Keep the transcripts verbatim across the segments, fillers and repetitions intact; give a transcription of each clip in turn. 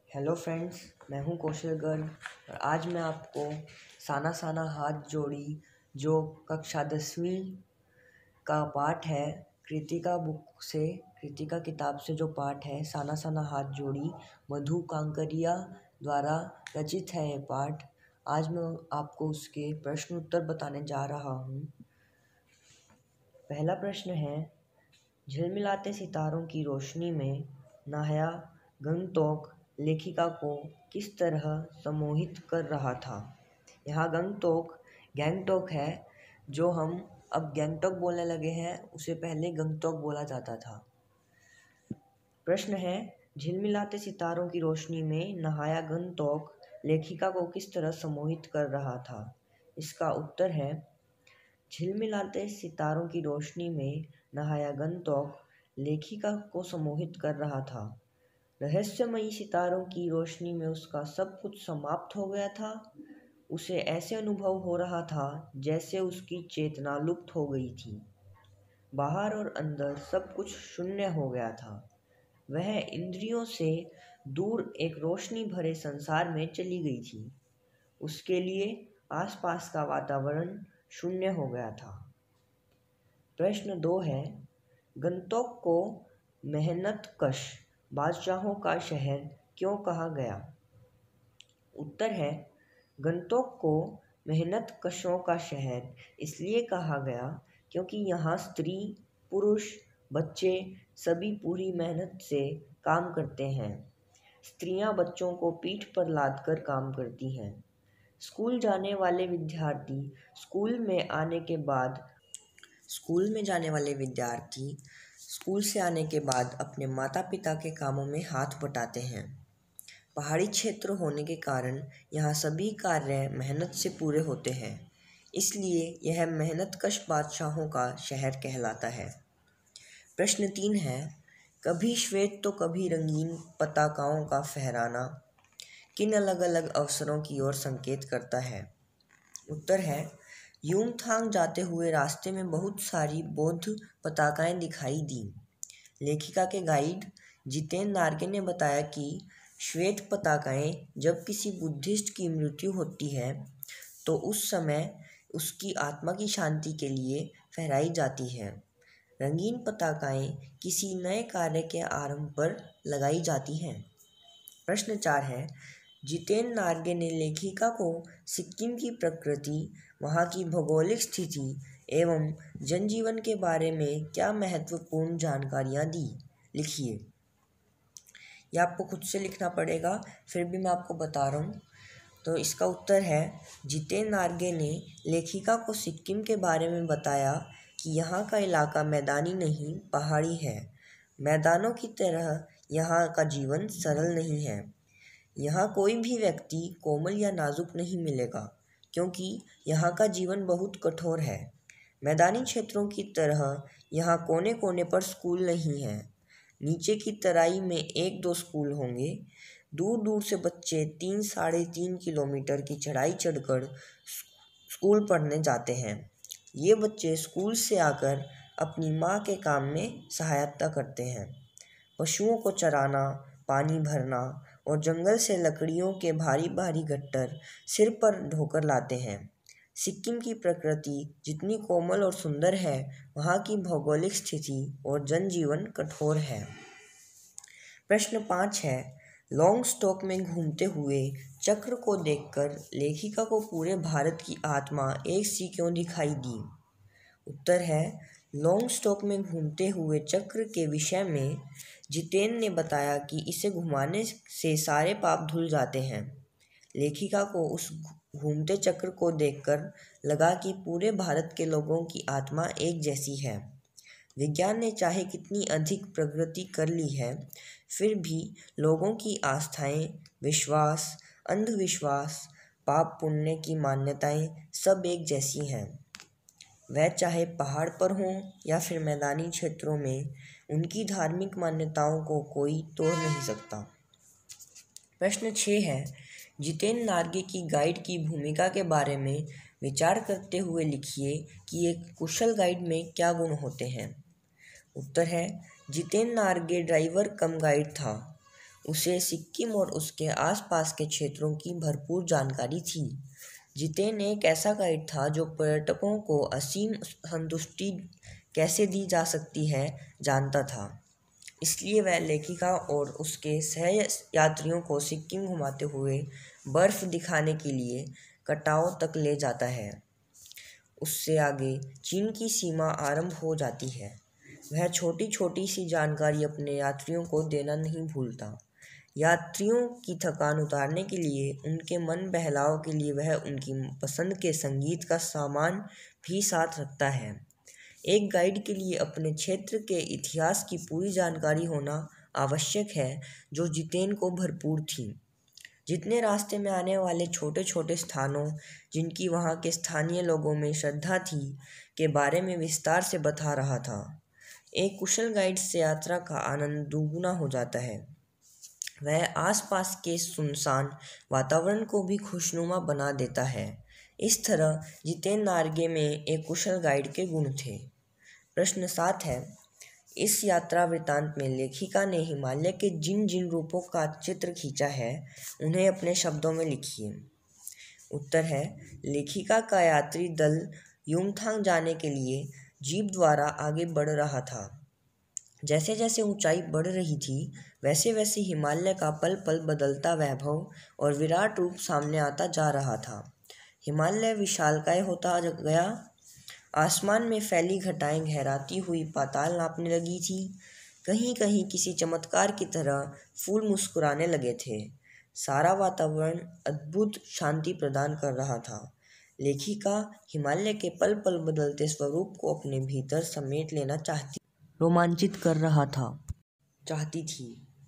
Hello friends, मैं हूं कौशल गर्ग और आज मैं आपको साना साना हाथ जोड़ी जो कक्षा दसवीं का पाठ है कृतिका बुक से कृतिका किताब से जो पाठ है साना साना हाथ जोड़ी मधु कांकरिया द्वारा रचित है। ये पाठ आज मैं आपको उसके प्रश्न उत्तर बताने जा रहा हूँ। पहला प्रश्न है, झिलमिलाते सितारों की रोशनी में नाहया गंगटोक लेखिका को किस तरह सम्मोहित कर रहा था। यहाँ गंगटोक गैंगटोक है, जो हम अब गैंगटोक बोलने लगे हैं, उसे पहले गंगटोक बोला जाता था। प्रश्न है, झिलमिलाते सितारों की रोशनी में नहाया गंगटोक लेखिका को किस तरह सम्मोहित कर रहा था। इसका उत्तर है, झिलमिलाते सितारों की रोशनी में नहाया गंगटोक लेखिका को सम्मोहित कर रहा था। रहस्यमयी सितारों की रोशनी में उसका सब कुछ समाप्त हो गया था। उसे ऐसे अनुभव हो रहा था जैसे उसकी चेतना लुप्त हो गई थी। बाहर और अंदर सब कुछ शून्य हो गया था। वह इंद्रियों से दूर एक रोशनी भरे संसार में चली गई थी। उसके लिए आसपास का वातावरण शून्य हो गया था। प्रश्न दो है, गंगटोक को मेहनतकश बादशाहों का शहर क्यों कहा गया। उत्तर है, गंगटोक को मेहनतकशों का शहर इसलिए कहा गया क्योंकि यहाँ स्त्री पुरुष बच्चे सभी पूरी मेहनत से काम करते हैं। स्त्रियाँ बच्चों को पीठ पर लाद कर काम करती हैं। स्कूल जाने वाले विद्यार्थी स्कूल में आने के बाद स्कूल में जाने वाले विद्यार्थी स्कूल से आने के बाद अपने माता पिता के कामों में हाथ बटाते हैं। पहाड़ी क्षेत्र होने के कारण यहाँ सभी कार्य मेहनत से पूरे होते हैं, इसलिए यह मेहनतकश बादशाहों का शहर कहलाता है। प्रश्न तीन है, कभी श्वेत तो कभी रंगीन पताकाओं का फहराना किन अलग अलग अवसरों की ओर संकेत करता है। उत्तर है, युमथांग जाते हुए रास्ते में बहुत सारी बौद्ध पताकाएं दिखाई दी। लेखिका के गाइड जितेंद्र नार्गे ने बताया कि श्वेत पताकाएं जब किसी बुद्धिस्ट की मृत्यु होती है तो उस समय उसकी आत्मा की शांति के लिए फहराई जाती है। रंगीन पताकाएं किसी नए कार्य के आरंभ पर लगाई जाती हैं। प्रश्न चार है, जितेंद्र नार्गे ने लेखिका को सिक्किम की प्रकृति, वहाँ की भौगोलिक स्थिति एवं जनजीवन के बारे में क्या महत्वपूर्ण जानकारियाँ दी। लिखिए। यह आपको खुद से लिखना पड़ेगा, फिर भी मैं आपको बता रहा हूँ। तो इसका उत्तर है, जितेंद्र नार्गे ने लेखिका को सिक्किम के बारे में बताया कि यहाँ का इलाका मैदानी नहीं पहाड़ी है। मैदानों की तरह यहाँ का जीवन सरल नहीं है। यहाँ कोई भी व्यक्ति कोमल या नाजुक नहीं मिलेगा, क्योंकि यहाँ का जीवन बहुत कठोर है। मैदानी क्षेत्रों की तरह यहाँ कोने कोने पर स्कूल नहीं है। नीचे की तराई में एक दो स्कूल होंगे। दूर दूर से बच्चे तीन साढ़े तीन किलोमीटर की चढ़ाई चढ़कर स्कूल पढ़ने जाते हैं। ये बच्चे स्कूल से आकर अपनी माँ के काम में सहायता करते हैं। पशुओं को चराना, पानी भरना और जंगल से लकड़ियों के भारी भारी गट्टर सिर पर ढोकर लाते हैं। सिक्किम की प्रकृति जितनी कोमल और सुंदर है, वहाँ की भौगोलिक स्थिति और जनजीवन कठोर है। प्रश्न पाँच है, लॉन्ग स्टॉक में घूमते हुए चक्र को देखकर लेखिका को पूरे भारत की आत्मा एक सी क्यों दिखाई दी। उत्तर है, लॉन्ग स्टॉक में घूमते हुए चक्र के विषय में जितेंद्र ने बताया कि इसे घुमाने से सारे पाप धुल जाते हैं। लेखिका को उस घूमते चक्र को देखकर लगा कि पूरे भारत के लोगों की आत्मा एक जैसी है। विज्ञान ने चाहे कितनी अधिक प्रगति कर ली है, फिर भी लोगों की आस्थाएं, विश्वास, अंधविश्वास, पाप पुण्य की मान्यताएं सब एक जैसी हैं। वह चाहे पहाड़ पर हों या फिर मैदानी क्षेत्रों में, उनकी धार्मिक मान्यताओं को कोई तोड़ नहीं सकता। प्रश्न छः है, जितेंद्र नार्गे की गाइड की भूमिका के बारे में विचार करते हुए लिखिए कि एक कुशल गाइड में क्या गुण होते हैं। उत्तर है, Jitendra Norgay driver cum guide था। उसे सिक्किम और उसके आसपास के क्षेत्रों की भरपूर जानकारी थी। जितेन एक ऐसा गाइड था जो पर्यटकों को असीम संतुष्टि कैसे दी जा सकती है जानता था। इसलिए वह लेखिका और उसके सह यात्रियों को सिक्किम घुमाते हुए बर्फ दिखाने के लिए कटाव तक ले जाता है। उससे आगे चीन की सीमा आरंभ हो जाती है। वह छोटी छोटी सी जानकारी अपने यात्रियों को देना नहीं भूलता। यात्रियों की थकान उतारने के लिए, उनके मन बहलाव के लिए वह उनकी पसंद के संगीत का सामान भी साथ रखता है। एक गाइड के लिए अपने क्षेत्र के इतिहास की पूरी जानकारी होना आवश्यक है, जो जितेन को भरपूर थी। जितने रास्ते में आने वाले छोटे छोटे स्थानों, जिनकी वहाँ के स्थानीय लोगों में श्रद्धा थी, के बारे में विस्तार से बता रहा था। एक कुशल गाइड से यात्रा का आनंद दुगुना हो जाता है। वह आसपास के सुनसान वातावरण को भी खुशनुमा बना देता है। इस तरह जितेन नार्गे में एक कुशल गाइड के गुण थे। प्रश्न सात है, इस यात्रा वृत्तांत में लेखिका ने हिमालय के जिन जिन रूपों का चित्र खींचा है, उन्हें अपने शब्दों में लिखिए। उत्तर है, लेखिका का यात्री दल युमथांग जाने के लिए जीप द्वारा आगे बढ़ रहा था। जैसे जैसे ऊंचाई बढ़ रही थी, वैसे वैसे हिमालय का पल पल बदलता वैभव और विराट रूप सामने आता जा रहा था। हिमालय विशालकाय होता गया। आसमान में फैली घटाएं गहराती हुई पाताल नापने लगी थी। कहीं कहीं किसी चमत्कार की तरह फूल मुस्कुराने लगे थे। सारा वातावरण अद्भुत शांति प्रदान कर रहा था। लेखिका हिमालय के पल पल बदलते स्वरूप को अपने भीतर समेट लेना चाहती रोमांचित कर रहा था चाहती थी।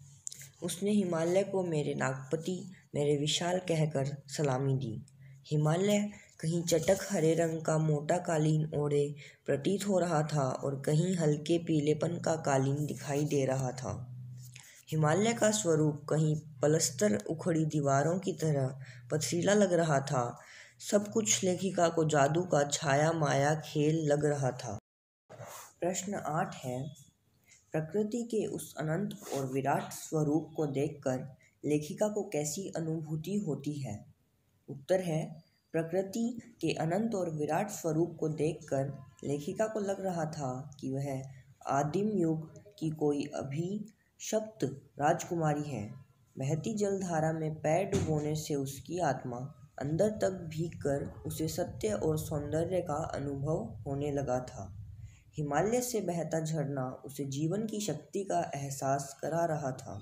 उसने हिमालय को मेरे नागपति, मेरे विशाल कहकर सलामी दी। हिमालय कहीं चटक हरे रंग का मोटा कालीन ओढ़े प्रतीत हो रहा था और कहीं हल्के पीलेपन का कालीन दिखाई दे रहा था। हिमालय का स्वरूप कहीं पलस्तर उखड़ी दीवारों की तरह पथरीला लग रहा था। सब कुछ लेखिका को जादू का छाया माया खेल लग रहा था। प्रश्न आठ है, प्रकृति के उस अनंत और विराट स्वरूप को देखकर लेखिका को कैसी अनुभूति होती है? उत्तर है, प्रकृति के अनंत और विराट स्वरूप को देखकर लेखिका को लग रहा था कि वह आदिम युग की कोई अभिशप्त राजकुमारी है। बहती जलधारा में पैर डुबोने से उसकी आत्मा अंदर तक भीगकर उसे सत्य और सौंदर्य का अनुभव होने लगा था। हिमालय से बहता झरना उसे जीवन की शक्ति का एहसास करा रहा था।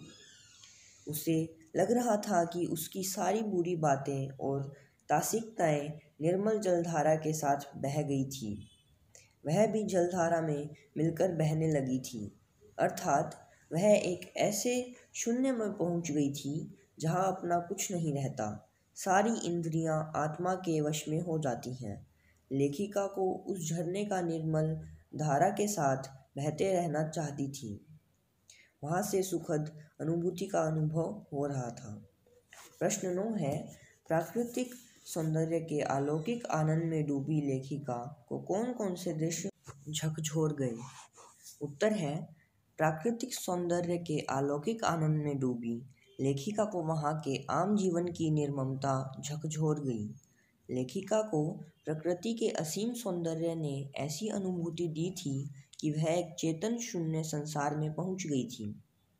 उसे लग रहा था कि उसकी सारी बुरी बातें और तासिकताएं निर्मल जलधारा के साथ बह गई थी। वह भी जलधारा में मिलकर बहने लगी थी, अर्थात वह एक ऐसे शून्य में पहुंच गई थी जहां अपना कुछ नहीं रहता। सारी इंद्रियां आत्मा के वश में हो जाती हैं। लेखिका को उस झरने का निर्मल धारा के साथ बहते रहना चाहती थी। वहाँ से सुखद अनुभूति का अनुभव हो रहा था। प्रश्न नौ है, प्राकृतिक सौंदर्य के अलौकिक आनंद में डूबी लेखिका को कौन कौन से दृश्य झकझोर गए? उत्तर है, प्राकृतिक सौंदर्य के अलौकिक आनंद में डूबी लेखिका को वहाँ के आम जीवन की निर्ममता झकझोर गई। लेखिका को प्रकृति के असीम सौंदर्य ने ऐसी अनुभूति दी थी कि वह एक चेतन शून्य संसार में पहुंच गई थी।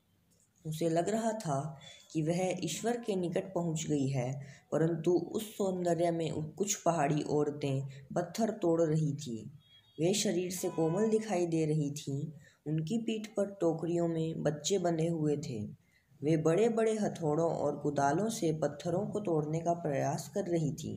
उसे लग रहा था कि वह ईश्वर के निकट पहुंच गई है, परंतु उस सौंदर्य में कुछ पहाड़ी औरतें पत्थर तोड़ रही थीं। वे शरीर से कोमल दिखाई दे रही थीं। उनकी पीठ पर टोकरियों में बच्चे बंधे हुए थे। वे बड़े बड़े हथौड़ों और कुदालों से पत्थरों को तोड़ने का प्रयास कर रही थीं।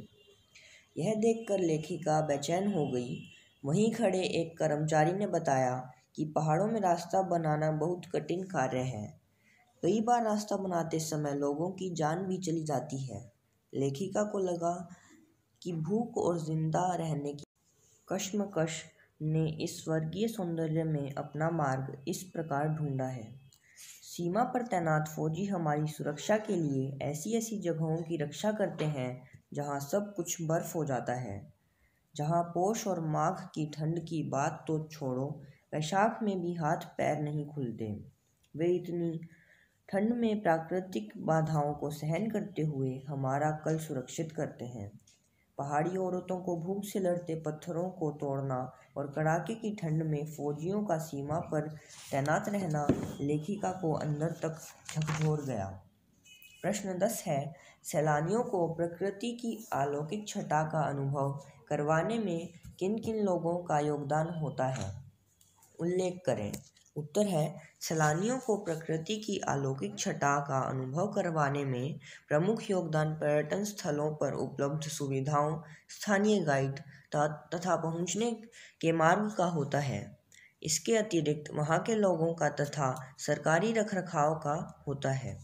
यह देखकर लेखिका बेचैन हो गई। वहीं खड़े एक कर्मचारी ने बताया कि पहाड़ों में रास्ता बनाना बहुत कठिन कार्य है। कई बार रास्ता बनाते समय लोगों की जान भी चली जाती है। लेखिका को लगा कि भूख और जिंदा रहने की कश्मकश ने इस स्वर्गीय सौंदर्य में अपना मार्ग इस प्रकार ढूंढा है। सीमा पर तैनात फौजी हमारी सुरक्षा के लिए ऐसी ऐसी जगहों की रक्षा करते हैं जहाँ सब कुछ बर्फ हो जाता है, जहाँ पौष और माघ की ठंड की बात तो छोड़ो, वैशाख में भी हाथ पैर नहीं खुलते। वे इतनी ठंड में प्राकृतिक बाधाओं को सहन करते हुए हमारा कल सुरक्षित करते हैं। पहाड़ी औरतों को भूख से लड़ते पत्थरों को तोड़ना और कड़ाके की ठंड में फौजियों का सीमा पर तैनात रहना लेखिका को अंदर तक झकझोर गया। प्रश्न दस है, सैलानियों को प्रकृति की अलौकिक छटा का अनुभव करवाने में किन किन लोगों का योगदान होता है? उल्लेख करें। उत्तर है, सैलानियों को प्रकृति की अलौकिक छटा का अनुभव करवाने में प्रमुख योगदान पर्यटन स्थलों पर उपलब्ध सुविधाओं, स्थानीय गाइड तथा पहुंचने के मार्ग का होता है। इसके अतिरिक्त वहां के लोगों का तथा सरकारी रखरखाव का होता है।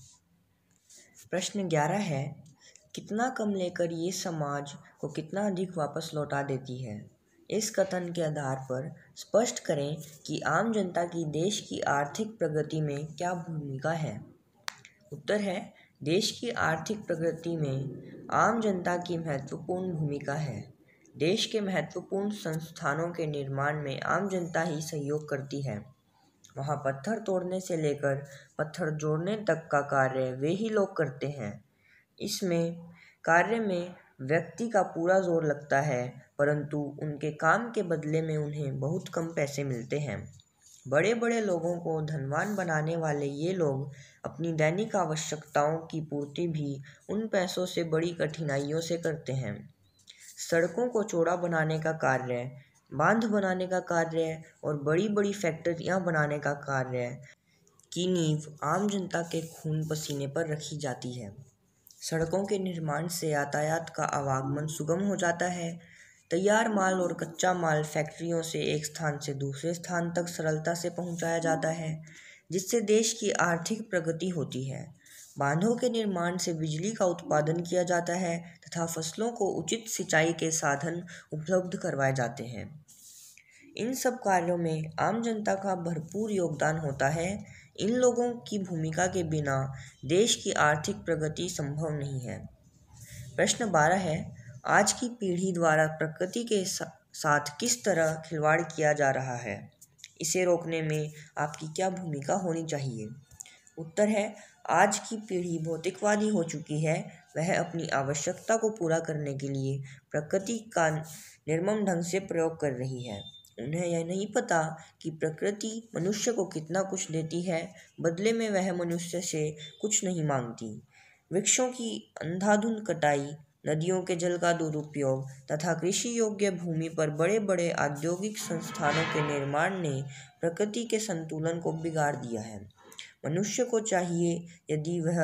प्रश्न ग्यारह है, कितना कम लेकर ये समाज को कितना अधिक वापस लौटा देती है? इस कथन के आधार पर स्पष्ट करें कि आम जनता की देश की आर्थिक प्रगति में क्या भूमिका है। उत्तर है, देश की आर्थिक प्रगति में आम जनता की महत्वपूर्ण भूमिका है। देश के महत्वपूर्ण संस्थानों के निर्माण में आम जनता ही सहयोग करती है। वहाँ पत्थर तोड़ने से लेकर पत्थर जोड़ने तक का कार्य वे ही लोग करते हैं। इसमें कार्य में व्यक्ति का पूरा जोर लगता है, परंतु उनके काम के बदले में उन्हें बहुत कम पैसे मिलते हैं। बड़े बड़े लोगों को धनवान बनाने वाले ये लोग अपनी दैनिक आवश्यकताओं की पूर्ति भी उन पैसों से बड़ी कठिनाइयों से करते हैं। सड़कों को चौड़ा बनाने का कार्य, बांध बनाने का कार्य और बड़ी बड़ी फैक्ट्रियां बनाने का कार्य की नींव आम जनता के खून पसीने पर रखी जाती है। सड़कों के निर्माण से यातायात का आवागमन सुगम हो जाता है। तैयार माल और कच्चा माल फैक्ट्रियों से एक स्थान से दूसरे स्थान तक सरलता से पहुंचाया जाता है, जिससे देश की आर्थिक प्रगति होती है। बांधों के निर्माण से बिजली का उत्पादन किया जाता है तथा फसलों को उचित सिंचाई के साधन उपलब्ध करवाए जाते हैं। इन सब कार्यों में आम जनता का भरपूर योगदान होता है। इन लोगों की भूमिका के बिना देश की आर्थिक प्रगति संभव नहीं है। प्रश्न बारह है, आज की पीढ़ी द्वारा प्रकृति के साथ किस तरह खिलवाड़ किया जा रहा है? इसे रोकने में आपकी क्या भूमिका होनी चाहिए? उत्तर है, आज की पीढ़ी भौतिकवादी हो चुकी है। वह अपनी आवश्यकता को पूरा करने के लिए प्रकृति का निर्मम ढंग से प्रयोग कर रही है। उन्हें यह नहीं पता कि प्रकृति मनुष्य को कितना कुछ देती है, बदले में वह मनुष्य से कुछ नहीं मांगती। वृक्षों की अंधाधुंध कटाई, नदियों के जल का दुरुपयोग तथा कृषि योग्य भूमि पर बड़े बड़े औद्योगिक संस्थानों के निर्माण ने प्रकृति के संतुलन को बिगाड़ दिया है। मनुष्य को चाहिए, यदि वह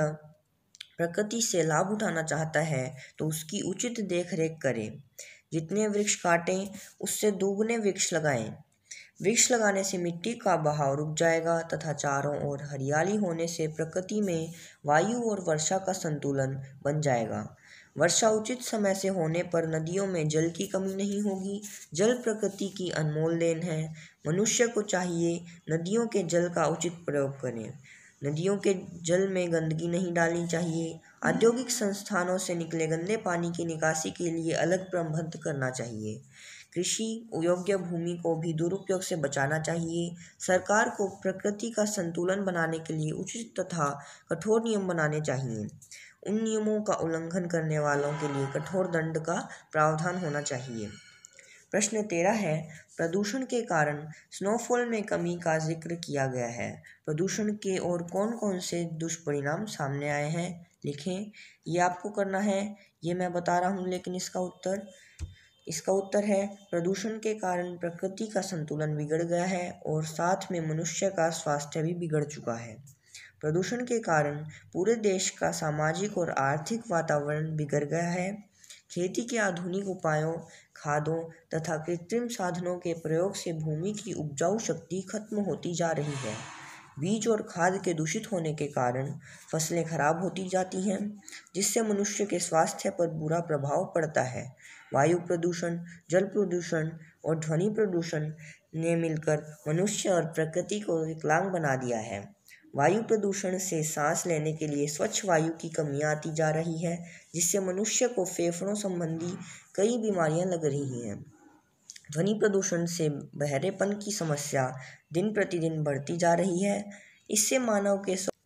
प्रकृति से लाभ उठाना चाहता है तो उसकी उचित देखरेख करे। जितने वृक्ष काटें उससे दोगुने वृक्ष लगाएं। वृक्ष लगाने से मिट्टी का बहाव रुक जाएगा तथा चारों ओर हरियाली होने से प्रकृति में वायु और वर्षा का संतुलन बन जाएगा। वर्षा उचित समय से होने पर नदियों में जल की कमी नहीं होगी। जल प्रकृति की अनमोल देन है। मनुष्य को चाहिए नदियों के जल का उचित प्रयोग करें। नदियों के जल में गंदगी नहीं डालनी चाहिए। औद्योगिक संस्थानों से निकले गंदे पानी की निकासी के लिए अलग प्रबंध करना चाहिए। कृषि योग्य भूमि को भी दुरुपयोग से बचाना चाहिए। सरकार को प्रकृति का संतुलन बनाने के लिए उचित तथा कठोर नियम बनाने चाहिए। उन नियमों का उल्लंघन करने वालों के लिए कठोर दंड का प्रावधान होना चाहिए। प्रश्न तेरह है, प्रदूषण के कारण स्नोफॉल में कमी का जिक्र किया गया है। प्रदूषण के और कौन कौन से दुष्परिणाम सामने आए हैं? लिखें। ये आपको करना है, ये मैं बता रहा हूँ, लेकिन इसका उत्तर इसका उत्तर है, प्रदूषण के कारण प्रकृति का संतुलन बिगड़ गया है और साथ में मनुष्य का स्वास्थ्य भी बिगड़ चुका है। प्रदूषण के कारण पूरे देश का सामाजिक और आर्थिक वातावरण बिगड़ गया है। खेती के आधुनिक उपायों, खादों तथा कृत्रिम साधनों के प्रयोग से भूमि की उपजाऊ शक्ति खत्म होती जा रही है। बीज और खाद के दूषित होने के कारण फसलें खराब होती जाती हैं, जिससे मनुष्य के स्वास्थ्य पर बुरा प्रभाव पड़ता है। वायु प्रदूषण, जल प्रदूषण और ध्वनि प्रदूषण ने मिलकर मनुष्य और प्रकृति को विकलांग बना दिया है। वायु प्रदूषण से सांस लेने के लिए स्वच्छ वायु की कमी आती जा रही है, जिससे मनुष्य को फेफड़ों संबंधी कई बीमारियां लग रही हैं। ध्वनि प्रदूषण से बहरेपन की समस्या दिन प्रतिदिन बढ़ती जा रही है। इससे मानव के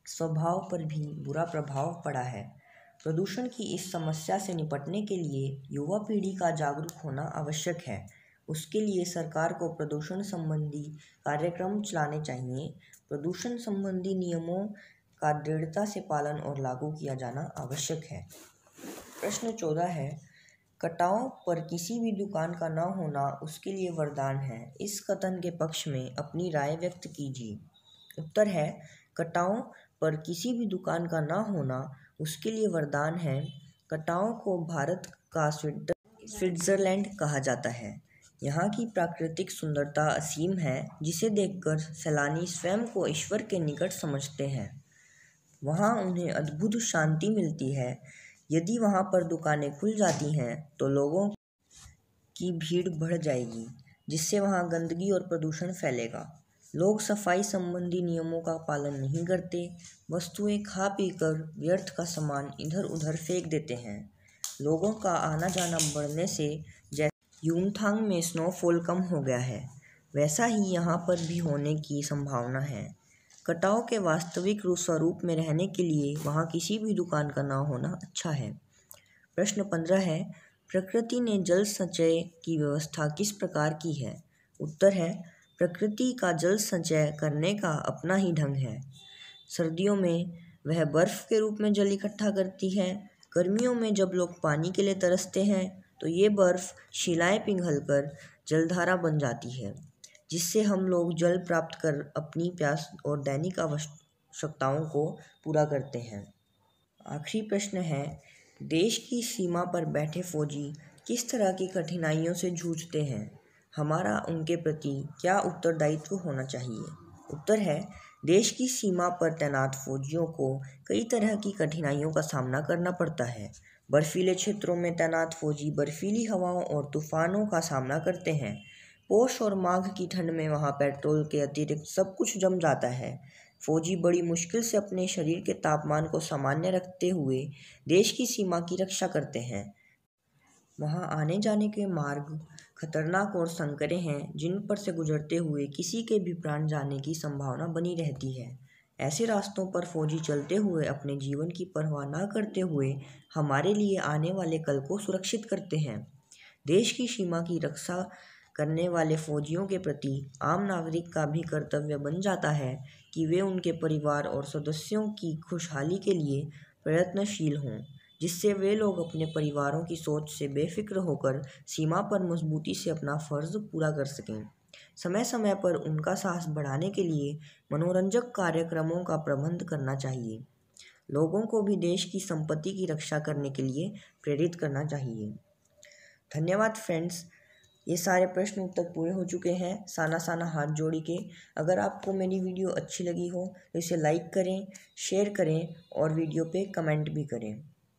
स्वभाव पर भी बुरा प्रभाव पड़ा है। प्रदूषण की इस समस्या से निपटने के लिए युवा पीढ़ी का जागरूक होना आवश्यक है। उसके लिए सरकार को प्रदूषण संबंधी कार्यक्रम चलाने चाहिए। प्रदूषण संबंधी नियमों का दृढ़ता से पालन और लागू किया जाना आवश्यक है। प्रश्न चौदह है, कटाव पर किसी भी दुकान का न होना उसके लिए वरदान है। इस कथन के पक्ष में अपनी राय व्यक्त कीजिए। उत्तर है, कटाव पर किसी भी दुकान का न होना उसके लिए वरदान है। कटाव को भारत का स्विट्जरलैंड कहा जाता है। यहाँ की प्राकृतिक सुंदरता असीम है, जिसे देखकर सैलानी स्वयं को ईश्वर के निकट समझते हैं। वहाँ उन्हें अद्भुत शांति मिलती है। यदि वहाँ पर दुकानें खुल जाती हैं तो लोगों की भीड़ बढ़ जाएगी, जिससे वहाँ गंदगी और प्रदूषण फैलेगा। लोग सफाई संबंधी नियमों का पालन नहीं करते, वस्तुएं खा पीकर व्यर्थ का सामान इधर उधर फेंक देते हैं। लोगों का आना जाना बढ़ने से जैसे यूमथांग में स्नोफॉल कम हो गया है, वैसा ही यहाँ पर भी होने की संभावना है। कटाव के वास्तविक स्वरूप में रहने के लिए वहाँ किसी भी दुकान का न होना अच्छा है। प्रश्न पंद्रह है, प्रकृति ने जल संचय की व्यवस्था किस प्रकार की है? उत्तर है, प्रकृति का जल संचय करने का अपना ही ढंग है। सर्दियों में वह बर्फ के रूप में जल इकट्ठा करती है। गर्मियों में जब लोग पानी के लिए तरसते हैं तो ये बर्फ शिलाएं पिघलकर जलधारा बन जाती है, जिससे हम लोग जल प्राप्त कर अपनी प्यास और दैनिक आवश्यकताओं को पूरा करते हैं। आखिरी प्रश्न है, देश की सीमा पर बैठे फौजी किस तरह की कठिनाइयों से जूझते हैं? हमारा उनके प्रति क्या उत्तरदायित्व होना चाहिए? उत्तर है, देश की सीमा पर तैनात फौजियों को कई तरह की कठिनाइयों का सामना करना पड़ता है। बर्फीले क्षेत्रों में तैनात फौजी बर्फीली हवाओं और तूफानों का सामना करते हैं। पौष और माघ की ठंड में वहाँ पेट्रोल के अतिरिक्त सब कुछ जम जाता है। फौजी बड़ी मुश्किल से अपने शरीर के तापमान को सामान्य रखते हुए देश की सीमा की रक्षा करते हैं। वहाँ आने जाने के मार्ग खतरनाक और संकरे हैं, जिन पर से गुजरते हुए किसी के भी प्राण जाने की संभावना बनी रहती है। ऐसे रास्तों पर फौजी चलते हुए अपने जीवन की परवाह न करते हुए हमारे लिए आने वाले कल को सुरक्षित करते हैं। देश की सीमा की रक्षा करने वाले फौजियों के प्रति आम नागरिक का भी कर्तव्य बन जाता है कि वे उनके परिवार और सदस्यों की खुशहाली के लिए प्रयत्नशील हों, जिससे वे लोग अपने परिवारों की सोच से बेफिक्र होकर सीमा पर मजबूती से अपना फ़र्ज पूरा कर सकें। समय समय पर उनका साहस बढ़ाने के लिए मनोरंजक कार्यक्रमों का प्रबंध करना चाहिए। लोगों को भी देश की संपत्ति की रक्षा करने के लिए प्रेरित करना चाहिए। धन्यवाद फ्रेंड्स, ये सारे प्रश्न उत्तर पूरे हो चुके हैं साना साना हाथ जोड़ी के। अगर आपको मेरी वीडियो अच्छी लगी हो तो इसे लाइक करें, शेयर करें और वीडियो पे कमेंट भी करें।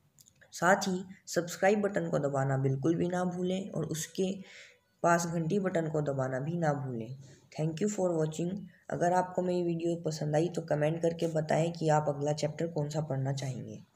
साथ ही सब्सक्राइब बटन को दबाना बिल्कुल भी ना भूलें और उसके पास घंटी बटन को दबाना भी ना भूलें। Thank you for watching. अगर आपको मेरी वीडियो पसंद आई तो कमेंट करके बताएं कि आप अगला चैप्टर कौन सा पढ़ना चाहेंगे।